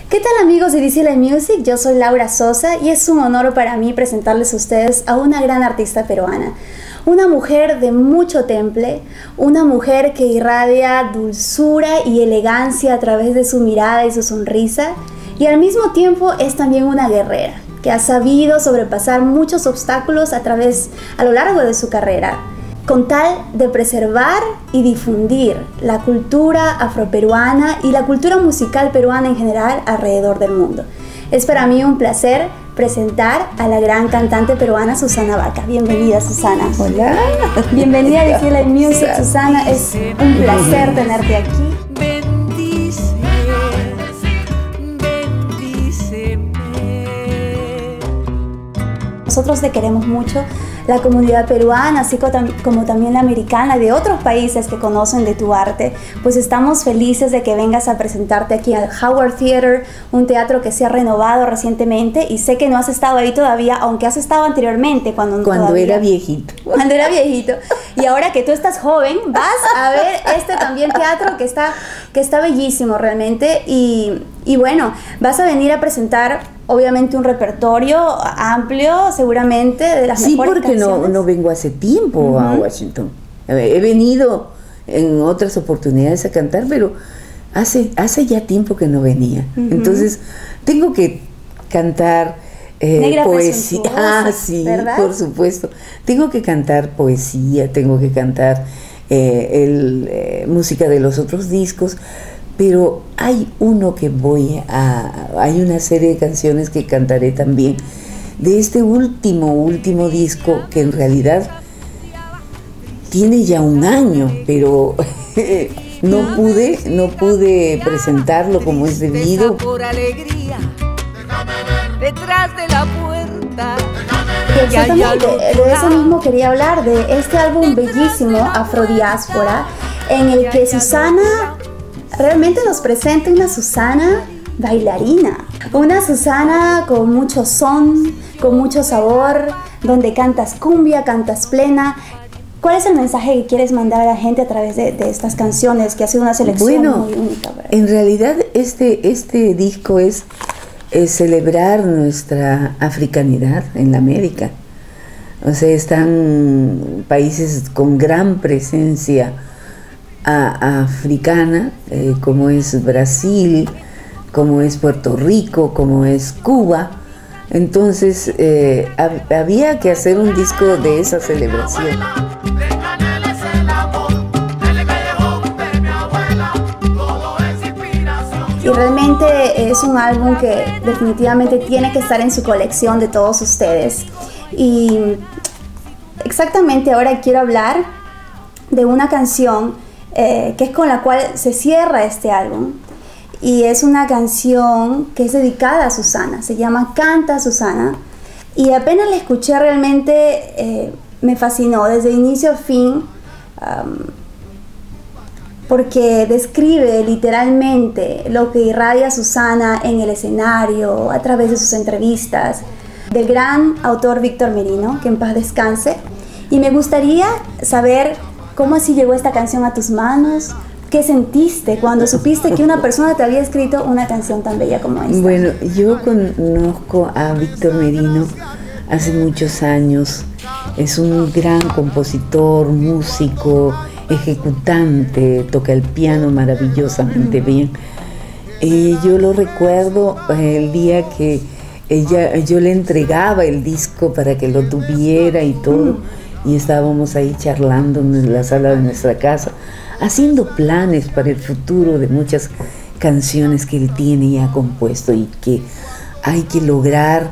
¿Qué tal amigos de DC Live Music? Yo soy Laura Sosa y es un honor para mí presentarles a ustedes a una gran artista peruana. Una mujer de mucho temple, una mujer que irradia dulzura y elegancia a través de su mirada y su sonrisa, y al mismo tiempo es también una guerrera que ha sabido sobrepasar muchos obstáculos a lo largo de su carrera, con tal de preservar y difundir la cultura afroperuana y la cultura musical peruana en general alrededor del mundo. Es para mí un placer presentar a la gran cantante peruana Susana Baca. Bienvenida, Susana. Hola. Bienvenida a DC Live Music, Susana. Es un placer tenerte aquí. Nosotros te queremos mucho, la comunidad peruana, así como también la americana, de otros países que conocen de tu arte. Pues estamos felices de que vengas a presentarte aquí al Howard Theater, un teatro que se ha renovado recientemente, y sé que no has estado ahí todavía, aunque has estado anteriormente cuando era viejito. Cuando era viejito. Y ahora que tú estás joven, vas a ver este también teatro que está bellísimo realmente. Y bueno, vas a venir a presentar obviamente un repertorio amplio, seguramente, de las mejores canciones. Sí, porque no vengo hace tiempo a Washington. He venido en otras oportunidades a cantar, pero hace ya tiempo que no venía. Entonces, tengo que cantar poesía. Ah, sí, ¿verdad? Por supuesto. Tengo que cantar poesía, tengo que cantar música de los otros discos. Pero hay hay una serie de canciones que cantaré también de este último disco, que en realidad tiene ya un año, pero no pude presentarlo como es debido. Por alegría, detrás de la puerta. Exactamente, de eso mismo quería hablar, de este álbum bellísimo, Afrodiáspora, en el que Susana realmente nos presenta una Susana bailarina, una Susana con mucho son, con mucho sabor, donde cantas cumbia, cantas plena. ¿Cuál es el mensaje que quieres mandar a la gente a través de estas canciones, que ha sido una selección muy única? En realidad este disco es celebrar nuestra africanidad en la América. O sea, están países con gran presencia africana, como es Brasil, como es Puerto Rico, como es Cuba. Entonces había que hacer un disco de esa celebración. Y realmente es un álbum que definitivamente tiene que estar en su colección de todos ustedes. Y exactamente ahora quiero hablar de una canción que es con la cual se cierra este álbum, y es una canción que es dedicada a Susana, se llama Canta Susana, y apenas la escuché realmente me fascinó desde inicio a fin, porque describe literalmente lo que irradia Susana en el escenario, a través de sus entrevistas, del gran autor Víctor Merino, que en paz descanse. Y me gustaría saber ¿cómo así llegó esta canción a tus manos? ¿Qué sentiste cuando supiste que una persona te había escrito una canción tan bella como esta? Bueno, yo conozco a Víctor Merino hace muchos años. Es un gran compositor, músico, ejecutante, toca el piano maravillosamente bien. Yo lo recuerdo el día que yo le entregaba el disco para que lo tuviera y todo. Y estábamos ahí charlando en la sala de nuestra casa, haciendo planes para el futuro de muchas canciones que él tiene y ha compuesto, y que hay que lograr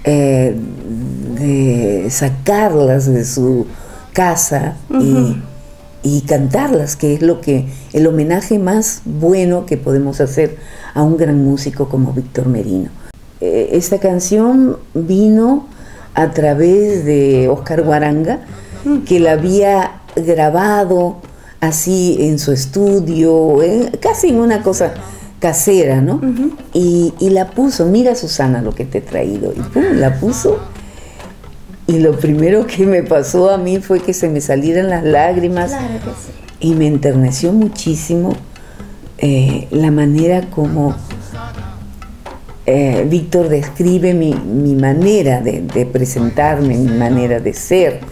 sacarlas de su casa y cantarlas, que es el homenaje más bueno que podemos hacer a un gran músico como Víctor Merino. Esta canción vino a través de Oscar Guaranga, que la había grabado así en su estudio, casi en una cosa casera, ¿no? Y la puso. Mira, Susana, lo que te he traído. Y pum, la puso. Y lo primero que me pasó a mí fue que se me salieran las lágrimas. Claro que sí. Y me enterneció muchísimo la manera como Víctor describe mi manera de presentarme, mi manera de ser.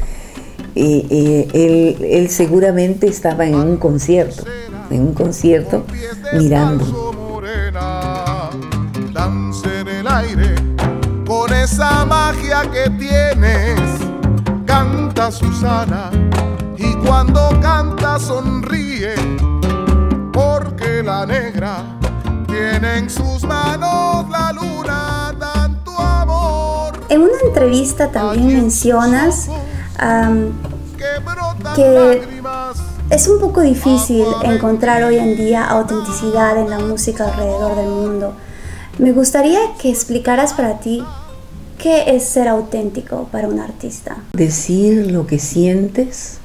Él seguramente estaba en un concierto mirando. Danza en el aire con esa magia que tienes. Canta Susana y cuando canta sonríe, porque la negra tiene en sus manos la luna, tanto amor. En una entrevista también mencionas que es un poco difícil encontrar hoy en día autenticidad en la música alrededor del mundo. Me gustaría que explicaras para ti qué es ser auténtico para un artista. Decir lo que sientes,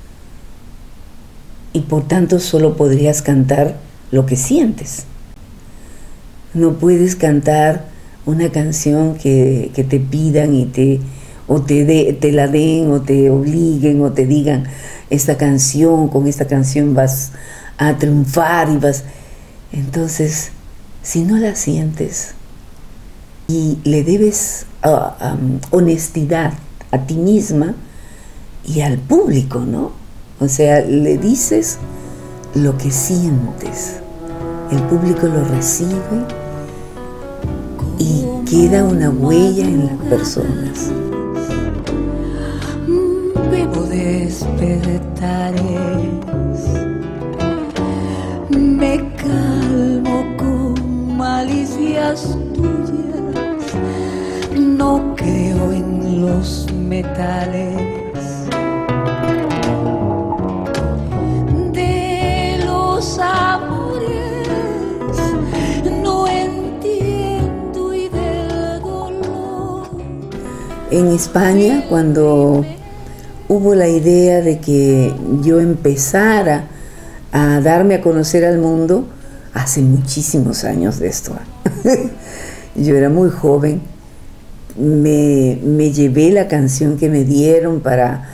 y por tanto solo podrías cantar lo que sientes. No puedes cantar una canción que te pidan y te la den o te obliguen o te digan con esta canción vas a triunfar y vas. Entonces, si no la sientes y le debes honestidad a ti misma y al público, ¿no? O sea, le dices lo que sientes, el público lo recibe y queda una huella en las personas. Bebo despertares, me calmo con malicias tuyas, no creo en los metales. De los amores no entiendo y del dolor. En España, cuando hubo la idea de que yo empezara a darme a conocer al mundo, hace muchísimos años de esto. Yo era muy joven, me llevé la canción que me dieron para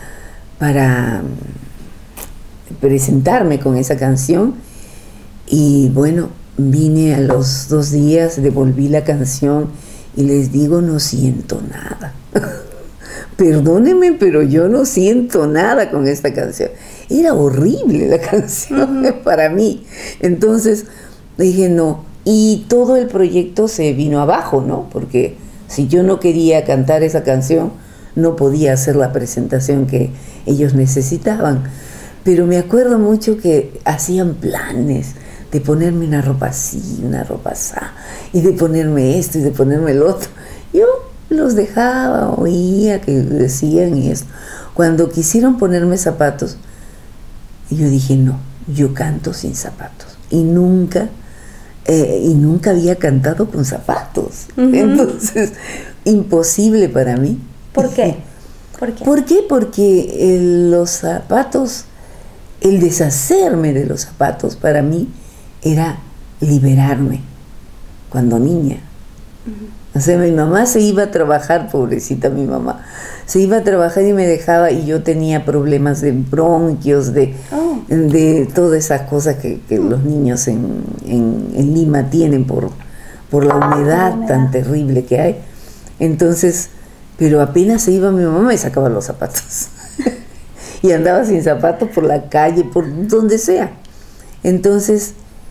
presentarme con esa canción, y bueno, vine a los 2 días, devolví la canción y les digo, no siento nada. Perdónenme, pero yo no siento nada con esta canción. Era horrible la canción para mí. Entonces dije no, y todo el proyecto se vino abajo, ¿no? Porque si yo no quería cantar esa canción, no podía hacer la presentación que ellos necesitaban. Pero me acuerdo mucho que hacían planes de ponerme una ropa así, una ropa así, y de ponerme esto y de ponerme el otro. Yo los dejaba, oía que decían y esto. Cuando quisieron ponerme zapatos, yo dije no, yo canto sin zapatos. Y nunca había cantado con zapatos. Entonces, imposible para mí. ¿Por qué? ¿Por qué? ¿Por qué? Porque los zapatos, el deshacerme de los zapatos para mí era liberarme cuando niña. O sea, mi mamá se iba a trabajar, pobrecita mi mamá, se iba a trabajar y me dejaba, y yo tenía problemas de bronquios, de todas esas cosas que los niños en Lima tienen por la humedad tan terrible que hay. Entonces, pero apenas se iba mi mamá, me sacaba los zapatos. Y andaba sin zapatos por la calle, por donde sea. Entonces,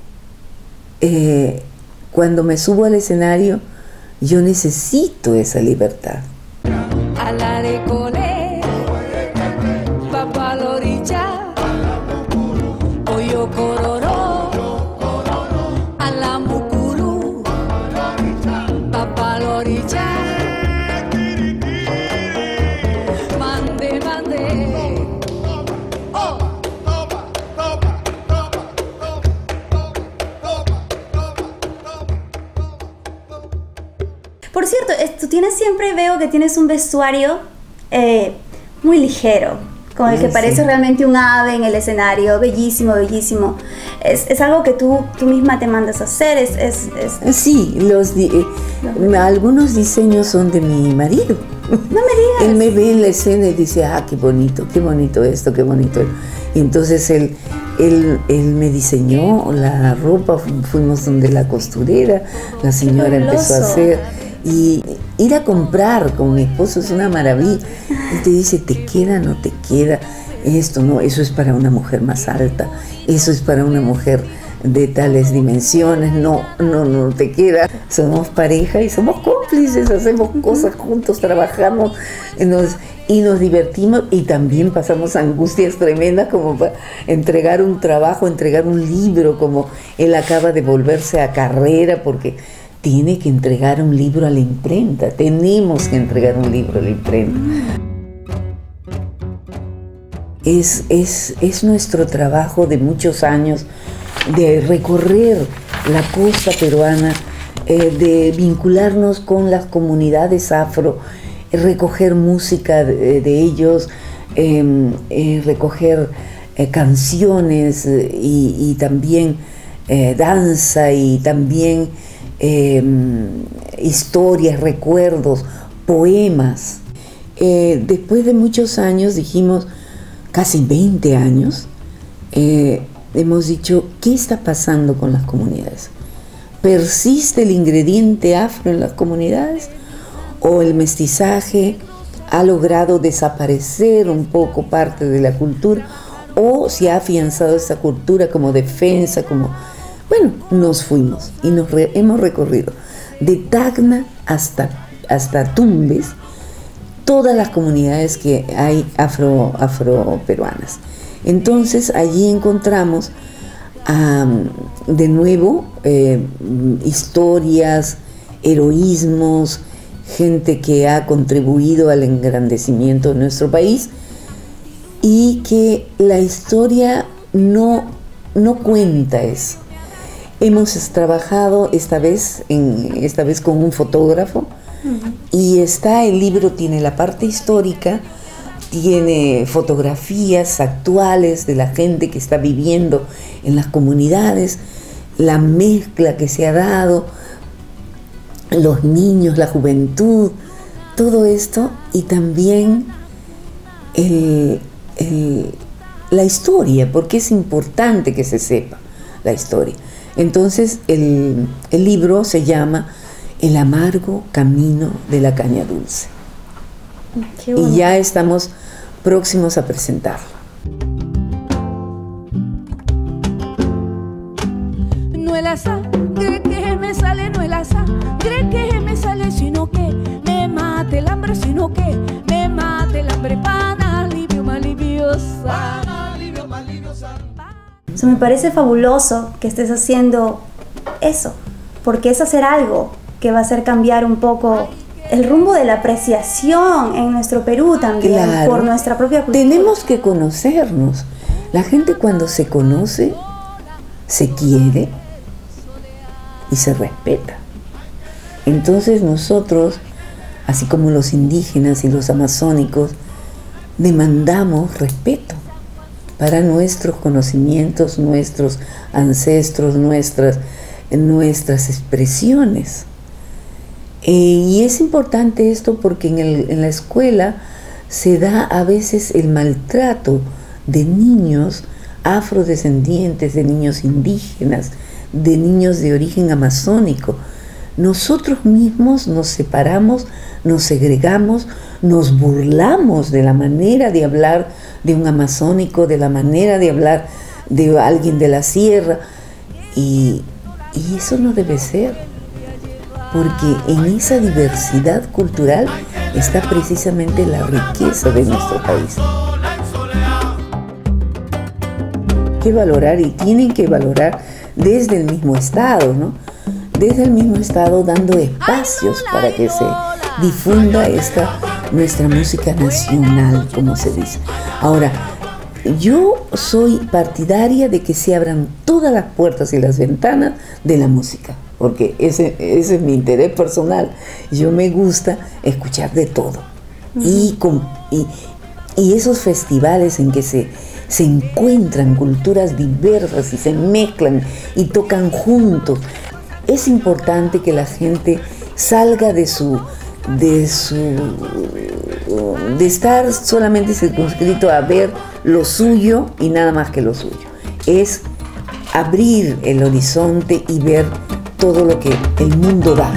cuando me subo al escenario, yo necesito esa libertad. A la de cole, papá loricha, pollo cororó, a la mucuru, papá loricha, mande, mande. Por cierto, tú tienes, siempre veo que tienes un vestuario muy ligero. con el que parece realmente un ave en el escenario, bellísimo, bellísimo. Es algo que tú misma te mandas a hacer, Sí, algunos diseños son de mi marido. No me digas. Él me ve en la escena y dice, qué bonito esto, qué bonito. Y entonces él me diseñó la ropa, fuimos donde la costurera, la señora empezó a hacer. Y ir a comprar con mi esposo es una maravilla. Él te dice, ¿te queda, no te queda? Esto no, eso es para una mujer más alta, eso es para una mujer de tales dimensiones, no te queda. Somos pareja y somos cómplices, hacemos cosas juntos, trabajamos y nos divertimos, y también pasamos angustias tremendas como para entregar un trabajo, entregar un libro, como él acaba de volverse a carrera porque tiene que entregar un libro a la imprenta, tenemos que entregar un libro a la imprenta. Es nuestro trabajo de muchos años de recorrer la costa peruana, de vincularnos con las comunidades afro, recoger música de ellos, recoger canciones y también danza y también historias, recuerdos, poemas. Después de muchos años, dijimos, casi 20 años, hemos dicho, ¿qué está pasando con las comunidades? ¿Persiste el ingrediente afro en las comunidades? ¿O el mestizaje ha logrado desaparecer un poco parte de la cultura? ¿O se ha afianzado esa cultura como defensa, como... Bueno, nos fuimos y hemos recorrido de Tacna hasta Tumbes, todas las comunidades que hay afroperuanas. Entonces allí encontramos de nuevo historias, heroísmos, gente que ha contribuido al engrandecimiento de nuestro país y que la historia no cuenta eso. Hemos trabajado esta vez con un fotógrafo y el libro tiene la parte histórica, tiene fotografías actuales de la gente que está viviendo en las comunidades, la mezcla que se ha dado, los niños, la juventud, todo esto, y también la historia, porque es importante que se sepa la historia. Entonces el libro se llama El amargo camino de la caña dulce. Qué bueno. Y ya estamos próximos a presentarlo. No es la sangre que me sale, no es la sangre que me sale, sino que me mate el hambre, sino que me mate el hambre, pana alivio, maliviosa. Eso me parece fabuloso que estés haciendo eso, porque es hacer algo que va a hacer cambiar un poco el rumbo de la apreciación en nuestro Perú también, claro, por nuestra propia cultura. Tenemos que conocernos. La gente cuando se conoce, se quiere y se respeta. Entonces nosotros, así como los indígenas y los amazónicos, demandamos respeto para nuestros conocimientos, nuestros ancestros, nuestras expresiones. Y es importante esto porque en la escuela se da a veces el maltrato de niños afrodescendientes, de niños indígenas, de niños de origen amazónico. Nosotros mismos nos separamos, nos segregamos, nos burlamos de la manera de hablar de un amazónico, de la manera de hablar de alguien de la sierra, y eso no debe ser, porque en esa diversidad cultural está precisamente la riqueza de nuestro país. Hay que valorar, y tienen que valorar desde el mismo Estado, ¿no? Desde el mismo Estado, dando espacios para que se difunda nuestra música nacional, como se dice. Ahora, yo soy partidaria de que se abran todas las puertas y las ventanas de la música, porque ese es mi interés personal. Yo me gusta escuchar de todo. Y Y esos festivales en que se encuentran culturas diversas y se mezclan y tocan juntos. Es importante que la gente salga de estar solamente circunscrito a ver lo suyo y nada más que lo suyo. Es abrir el horizonte y ver todo lo que el mundo da.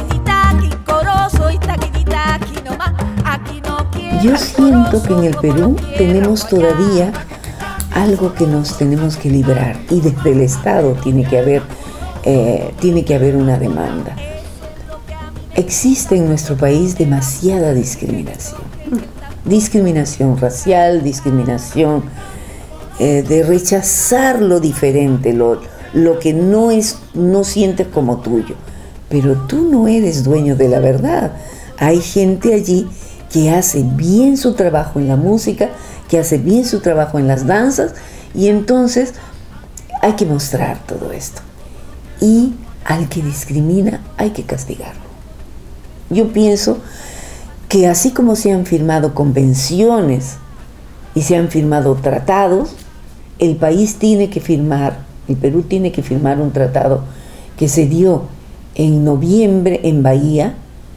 Yo siento que en el Perú tenemos todavía algo que nos tenemos que librar, y desde el Estado tiene que haber una demanda. Existe en nuestro país demasiada discriminación racial, discriminación de rechazar lo diferente, lo que no sientes como tuyo. Pero tú no eres dueño de la verdad. Hay gente allí que hace bien su trabajo en la música, que hace bien su trabajo en las danzas, y entonces hay que mostrar todo esto. Y al que discrimina hay que castigarlo. Yo pienso que así como se han firmado convenciones y se han firmado tratados, el Perú tiene que firmar un tratado que se dio en noviembre en Bahía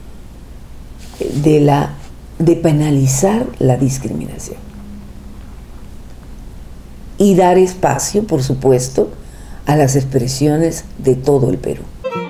de penalizar la discriminación y dar espacio, por supuesto, a las expresiones de todo el Perú.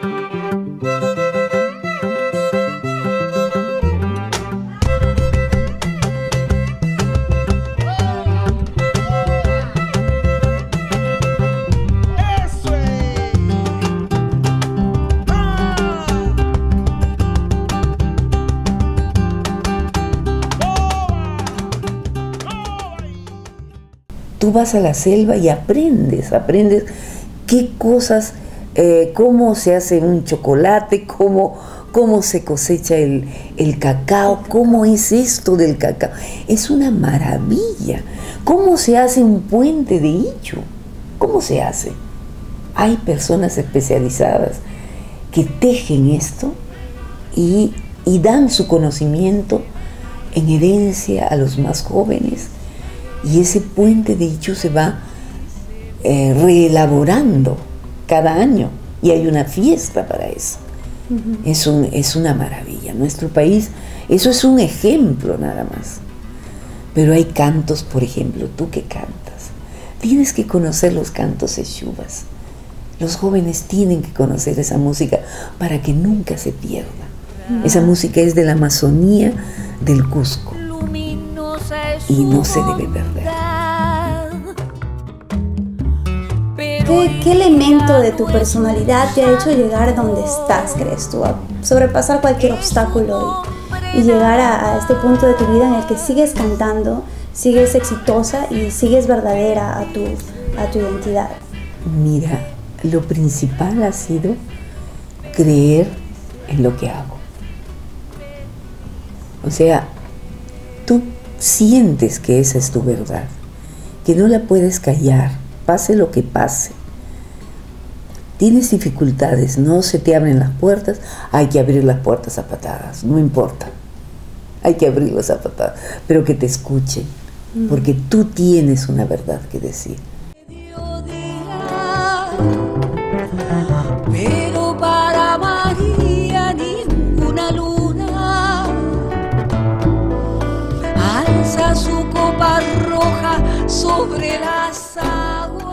Tú vas a la selva y aprendes qué cosas, cómo se hace un chocolate, cómo se cosecha el cacao, cómo es esto del cacao. Es una maravilla. ¿Cómo se hace un puente de Ichu? ¿Cómo se hace? Hay personas especializadas que tejen esto y dan su conocimiento en herencia a los más jóvenes. Y ese puente de Ichu se va reelaborando cada año, y hay una fiesta para eso. Es una maravilla. Nuestro país, eso es un ejemplo nada más. Pero hay cantos, por ejemplo, tú que cantas, tienes que conocer los cantos exuvas. Los jóvenes tienen que conocer esa música para que nunca se pierda. Esa música es de la Amazonía del Cusco. Y no se debe perder. ¿Qué elemento de tu personalidad te ha hecho llegar a donde estás, crees tú? A sobrepasar cualquier obstáculo y llegar a este punto de tu vida en el que sigues cantando, sigues exitosa y sigues verdadera a tu identidad. Mira, lo principal ha sido creer en lo que hago. O sea, tú sientes que esa es tu verdad, que no la puedes callar, pase lo que pase. Tienes dificultades, no se te abren las puertas, hay que abrir las puertas a patadas, no importa. Hay que abrirlas a patadas, pero que te escuchen, porque tú tienes una verdad que decir. Pero para María ninguna luna alza su copa roja sobre las aguas.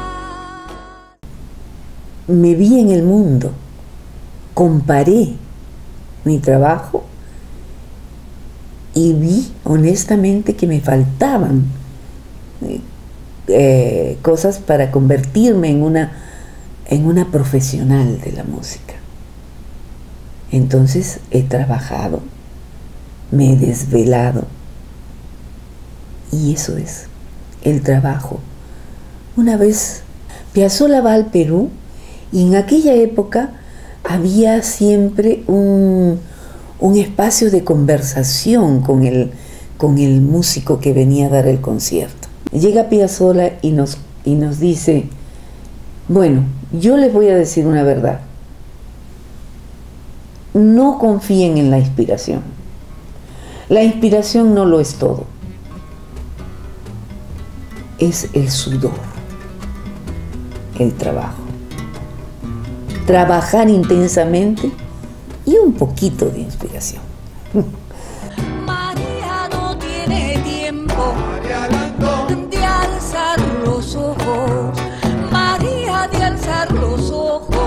Me vi en el mundo, comparé mi trabajo y vi honestamente que me faltaban cosas para convertirme en una profesional de la música. Entonces he trabajado, me he desvelado, y eso es el trabajo. Una vez Piazzolla va al Perú, y en aquella época había siempre un espacio de conversación con el músico que venía a dar el concierto. Llega Piazzolla y nos dice: bueno, yo les voy a decir una verdad. No confíen en la inspiración. La inspiración no lo es todo. es el sudor, el trabajo. Trabajar intensamente y un poquito de inspiración. María no tiene tiempo de alzar los ojos. María de alzar los ojos,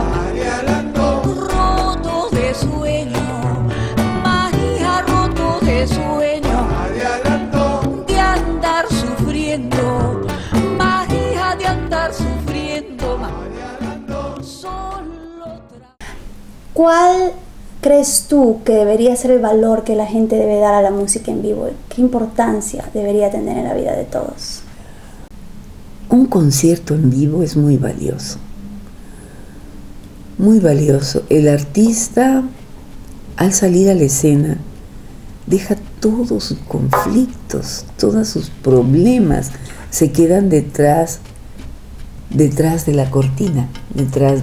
roto de sueño. María roto de sueño, de andar sufriendo. María de andar sufriendo. Solo ¿Cuál crees tú que debería ser el valor que la gente debe dar a la música en vivo? ¿Qué importancia debería tener en la vida de todos? Un concierto en vivo es muy valioso. Muy valioso. El artista, al salir a la escena, deja todos sus conflictos, todos sus problemas, se quedan detrás de la cortina, detrás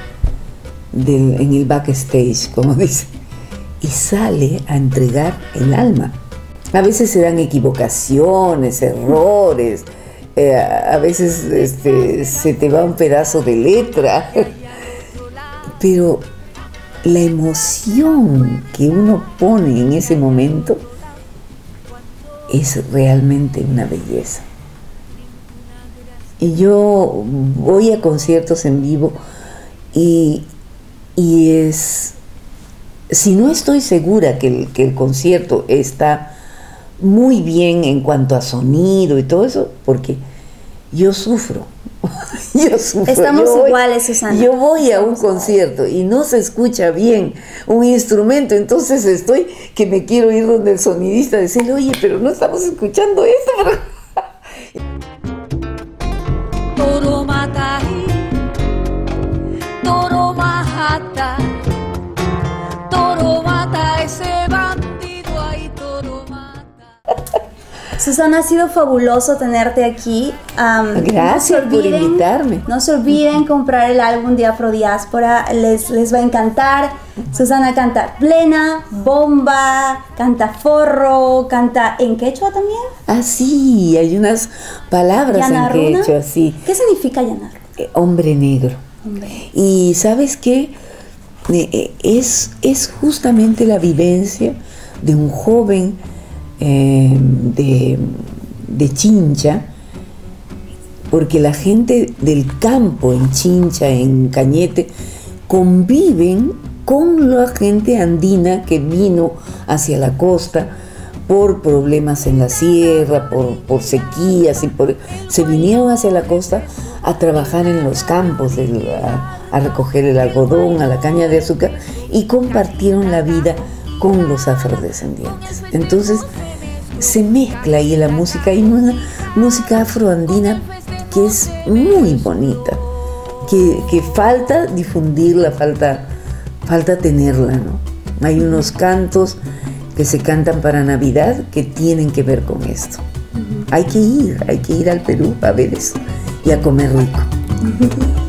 en el backstage, como dice, y sale a entregar el alma. A veces se dan equivocaciones, errores, a veces se te va un pedazo de letra, pero la emoción que uno pone en ese momento es realmente una belleza. Y yo voy a conciertos en vivo y es, si no estoy segura que el concierto está muy bien en cuanto a sonido y todo eso, porque yo sufro. Estamos iguales, Susana. Yo voy a un concierto y no se escucha bien un instrumento, entonces estoy que me quiero ir donde el sonidista, decirle, oye, pero no estamos escuchando esto. Toro mata, toro mata, toro mata, ese bandido ahí, toro mata. Susana, ha sido fabuloso tenerte aquí. Gracias por invitarme. No se olviden comprar el álbum de Afrodiáspora, les va a encantar. Susana canta plena, bomba, canta forro, canta en quechua también. Ah, sí, hay unas palabras Yanarruna. en quechua, sí. ¿Qué significa Yanar? Hombre negro. Hombre. Y ¿sabes qué? Es justamente la vivencia de un joven de Chincha, porque la gente del campo en Chincha, en Cañete, conviven con la gente andina que vino hacia la costa por problemas en la sierra, por sequías, y se vinieron hacia la costa a trabajar en los campos, a recoger el algodón, a la caña de azúcar, y compartieron la vida con los afrodescendientes. Entonces se mezcla ahí la música, y una música afroandina que es muy bonita, que falta difundirla, falta tenerla, ¿no? Hay unos cantos que se cantan para Navidad que tienen que ver con esto. Hay que ir al Perú a ver eso y a comer rico.